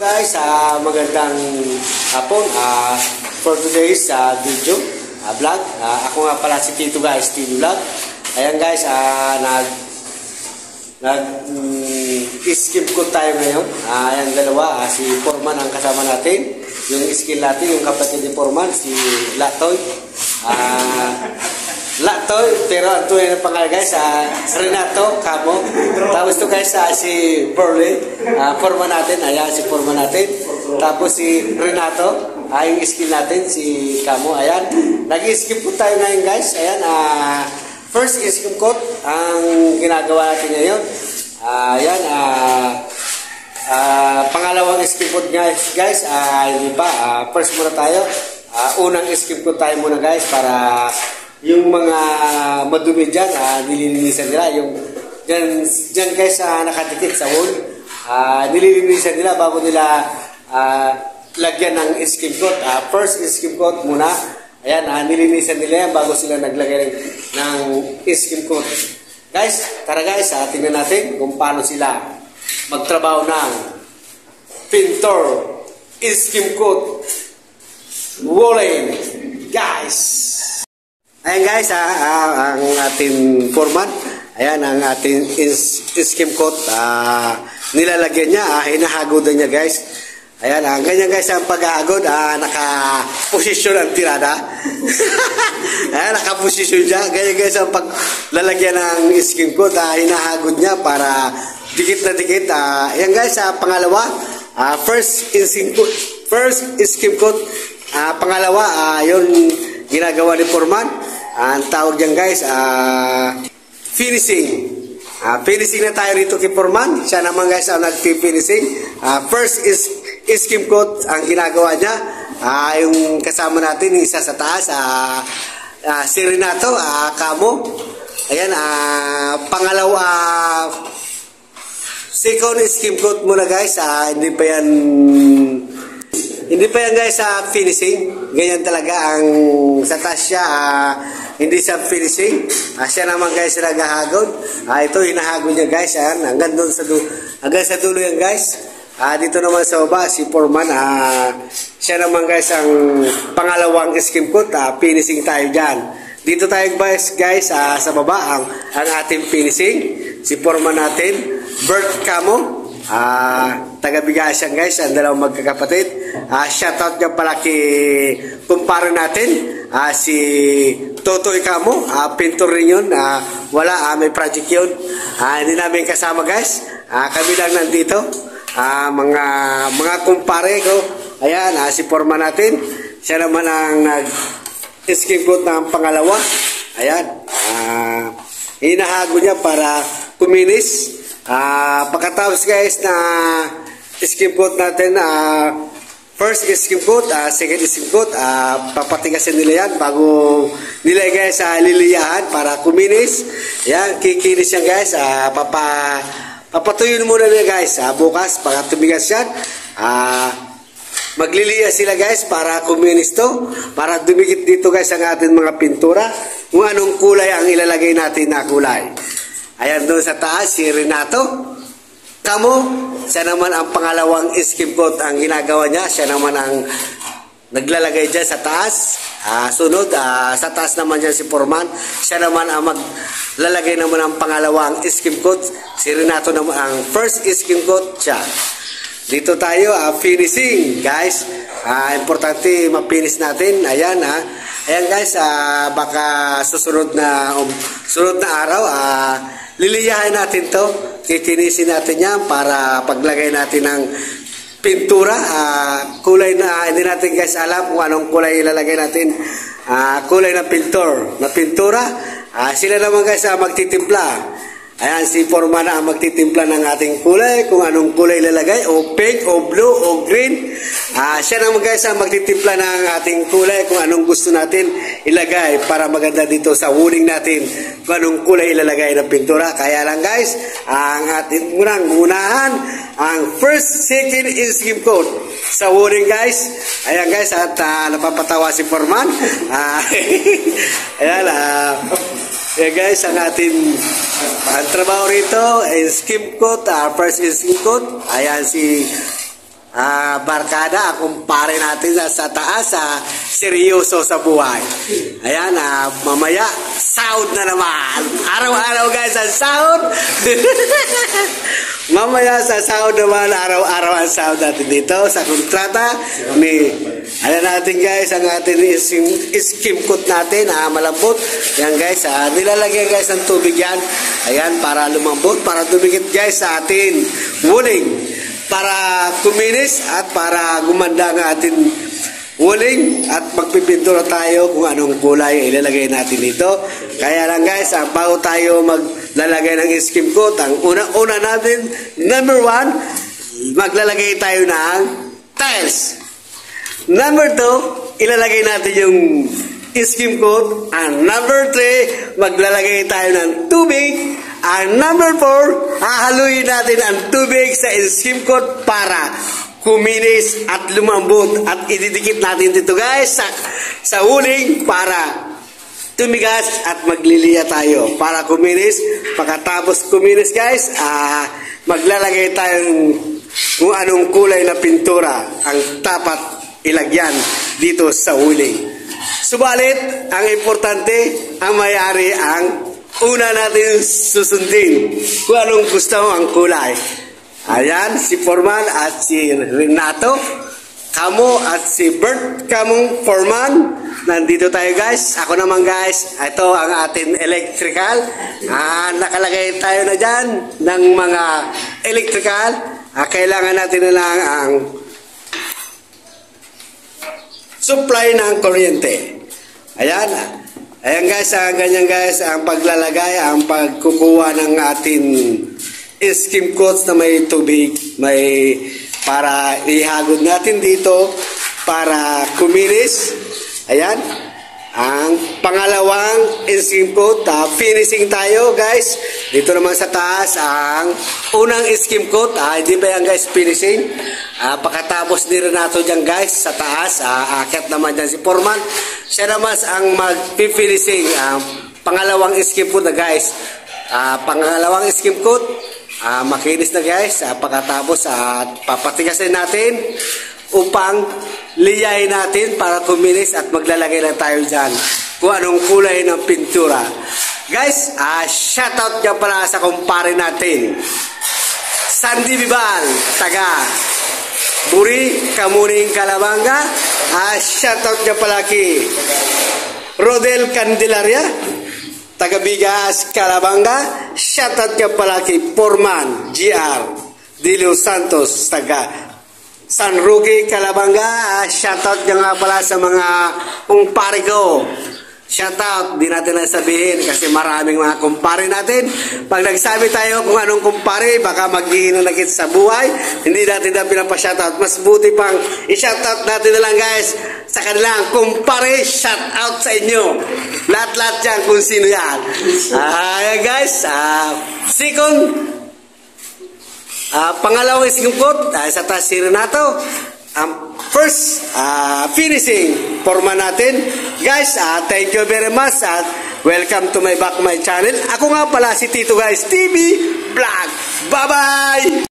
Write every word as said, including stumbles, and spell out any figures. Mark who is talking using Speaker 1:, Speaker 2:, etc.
Speaker 1: Guys, uh, magandang hapon uh, for today's uh, video uh, vlog. Uh, ako nga pala si Tito guys, Tito Vlog. Ayan guys, uh, nag nag um, skip ko tayo ngayon. Uh, ayan dalawa, uh, si Foreman ang kasama natin. Yung skill natin, yung kapatid ni Foreman, si Latoy. Uh, Latoy, pero ang tuloy na pangalan guys, uh, Renato Camo. Tapos ito guys, uh, si Burley, uh, Foreman natin, ayan si Foreman natin. Tapos si Renato, uh, yung skill natin, si Camo, ayan. Nag-skip po tayo ngayon guys, ayan. Uh, first skip code, ang ginagawa natin ngayon. Uh, ayan, uh, uh, pangalawang skip code guys, guys uh, hindi pa. Uh, first muna tayo. Uh, unang skip code tayo muna guys, para yung mga madumi dyan, uh, nililinisan nila. Yung dyan, dyan guys, uh, nakadikit sa wall, uh, nililinisan nila bago nila uh, lagyan ng skim coat. Uh, first skim coat muna. Ayan, uh, nililinisan nila yan bago sila naglagay ng skim coat. Guys, tara guys, uh, tingnan natin kung paano sila magtrabaho ng pintor skim coat walling. Guys, ayan guys, ah, ah, ang ating foreman, ayan ang ating skim coat, ah, nilalagyan niya, ah, hinahagodan niya guys. Ayan, ah, ganyan guys ang paghahagod, ah, naka-posisyon ang tirada. Ayan, naka-posisyon siya. Ganyan guys ang paglalagyan ng skim coat, ah, hinahagod niya para dikit na dikit. Ah, ayan guys, ah, pangalawa, ah, first skim coat, first skim coat, ah, pangalawa, ah, yun ginagawa ni Foreman. Uh, ang tawag dyan guys, uh, finishing. Uh, finishing na tayo rito kay Foreman. Siya naman guys ang nag-finishing. Uh, first is skim coat ang ginagawa niya. Uh, yung kasama natin, isa sa taas, uh, uh, si Renato, uh, Camo. Ayan, uh, pangalawa, uh, second skim coat muna guys. Uh, hindi pa yan Hindi pa yan guys sa uh, finishing. Ganyan talaga ang sa taas siya, uh, hindi sa finishing. Uh, siya naman guys naghahagod. Uh, ito hinahagod niya guys. Ayan, hanggang doon sa dulo, hanggang sa dulo yan guys. Uh, dito naman sa baba si Foreman. Uh, siya naman guys ang pangalawang skim coat. Uh, finishing tayo dyan. Dito tayo guys, guys uh, sa baba ang, ang ating finishing. Si Foreman natin, Bert Camo. Ah, uh, taga-Bigas yan guys, ang dalawang magkakapatid. Ah, uh, shoutout niya pala kay kumpare natin, ah, uh, si Totoy Camo, ah, uh, pintor rin yun. Ah, uh, wala, ah, uh, may project yun. Ah, uh, hindi namin kasama guys. Ah, uh, kami lang nandito. Ah, uh, mga mga kumpare ko. Ayan, ah, uh, si Foreman natin. Siya naman ang nag-skim coat ng pangalawa. Ayan, ah, uh, hinahago niya para kuminis. Ah, uh, pagkatapos guys na skim coat natin, uh, first skim coat, uh, second skim coat, uh, papatigasin nila yan bago nila guys uh, liliyahan para kuminis. Yan, kikinis yan guys. Uh, papa, papatuyun muna nila guys. Uh, bukas, pag tumigas yan, uh, magliliya sila guys para kuminis to. Para dumikit dito guys ang ating mga pintura. Kung anong kulay ang ilalagay natin na kulay. Ayan doon sa taas, si Renato Camo. Siya naman ang pangalawang skim coat ang ginagawa niya. Siya naman ang naglalagay dyan sa taas. Uh, sunod, uh, sa taas naman dyan si Foreman. Siya naman ang maglalagay naman ang pangalawang skim coat. Si Renato naman ang first skim coat siya. Dito tayo, uh, finishing guys. Uh, importante ma-finish natin. Ayan ha. Uh, ayan guys, uh, baka susunod na um, sunod na araw, uh, liliyahin natin to. Kikinisin natin yan para paglagay natin ng pintura. Uh, kulay na, hindi natin guys alam kung anong kulay ilalagay natin. Uh, kulay na pintor, na pintura. Uh, sila naman guys uh, magtitimpla. Ayan, si Foreman na ang magtitimpla ng ating kulay, kung anong kulay ilalagay, o pink, o blue, o green. Ah, siya naman guys ang magtitimpla ng ating kulay, kung anong gusto natin ilagay para maganda dito sa walling natin, kung anong kulay ilalagay ng pintura. Kaya lang guys, ang ating munang unahan, ang first, second skim coat sa walling guys. Ayan guys, at uh, napapatawa si Foreman. Ah, ayan, ah, yeah guys, ang ating ang trabaho rito is skim coat, uh, first is skim coat. Ayan si ah, barkada, kumpare natin sa, sa taas, sa seryoso sa buhay. Ayan, ah, mamaya, sahod na naman. Araw-araw guys, ang sahod. Mamaya sa sahod naman, araw-araw ang sahod natin dito sa kontrata ni, ayan natin guys, ang ating iskim, iskim coat natin, ah, malambot. Ayan guys, ah, nilalagyan guys ng tubig yan. Ayan, para lumambot, para dumikit guys sa atin wuling, para kuminis at para gumanda ang ating wuling at magpipintura tayo kung anong kulay ilalagay natin dito. Kaya lang guys, ah, bago tayo maglalagay ng skim coat, ang una-una natin, number one, maglalagay tayo ng tiles. Number two, ilalagay natin yung skim coat. And number three, maglalagay tayo ng tubig. And number four, hahaluin natin ang tubig sa skim coat para kuminis at lumambot. At ididikit natin dito guys sa, sa huling para tumigas at magliliya tayo para kuminis. Pagkatapos kuminis guys, ah, maglalagay tayong kung anong kulay na pintura ang dapat ilagyan dito sa huling. Subalit, ang importante, ang may-ari ang una natin susundin kung anong gusto mo ang kulay. Ayan, si Foreman at si Renato, Kamo at si Bert Kamong Foreman. Nandito tayo guys. Ako naman guys, ito ang ating electrical. Ah, nakalagay tayo na dyan ng mga electrical. Ah, kailangan natin na lang ang supply ng kuryente. Ayan. Ayan guys, ang ganyan guys, ang paglalagay, ang pagkukuha ng ating skim coats na may tubig, may para ihagod natin dito para kuminis. Ayan. Ang pangalawang skim coat, uh, finishing tayo guys. Dito naman sa taas, ang unang skim coat, uh, hindi pa yan guys finishing. Uh, pagkatapos ni Renato dyan guys, sa taas, uh, akit naman dyan si Foreman. Siya naman ang mag-finishing. Uh, pangalawang skim coat na guys. Uh, pangalawang skim coat, uh, makinis na guys. Uh, pagkatapos, uh, papatigasin natin upang liyain natin para kuminis at maglalagay na tayo dyan kung anong kulay ng pintura. Guys, uh, shoutout dyan pala sa kumpare natin, Sandy Bibal, taga Buri, Kamuning, Calabanga. Uh, shoutout dyan pala kay Rodel Candelaria, taga Bigas, Calabanga. Shoutout dyan pala kay Foreman G R De Los Santos, taga San Roque, Calabanga. Uh, shoutout dyan nga pala sa mga kumpare ko. Shoutout, di natin lang sabihin kasi maraming mga kumpare natin. Pag nagsabi tayo kung anong kumpare, baka maghihinanakit sa buhay. Hindi natin na pinapa-shoutout. Mas buti pang i-shoutout natin na lang guys sa kanilang kumpare. Shoutout sa inyo. Lahat-lahat dyan kung sino yan. Ayan uh, guys, uh, second, Uh, pangalawang skim coat, uh, sa taas si Renato. Um, first, uh, finishing forma natin. Guys, uh, thank you very much at welcome to my back my channel. Ako nga pala si Tito guys, T V Vlog. Bye-bye!